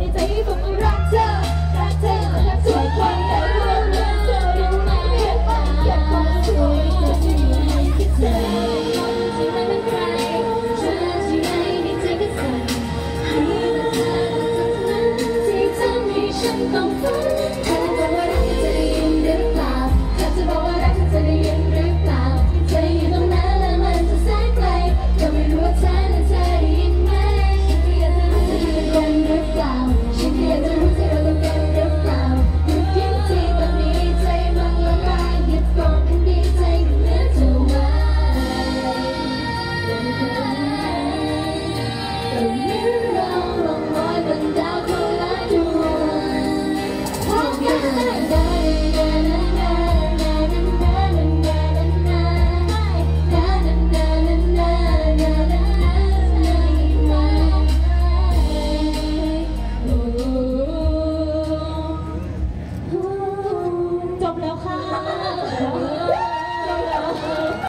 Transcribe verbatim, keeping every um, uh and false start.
ใจผมรักเธอรักเธอรักทุกวันแต่รวมเรื่องเธอรู้ไหมเก็บไปเก็บความสวยจะไม่ให้คิดเธอคนที่ไม่เป็นใครเธอที่ไหนในใจก็สั่นให้แต่เธอเท่านั้นที่ทำให้ฉันต้อง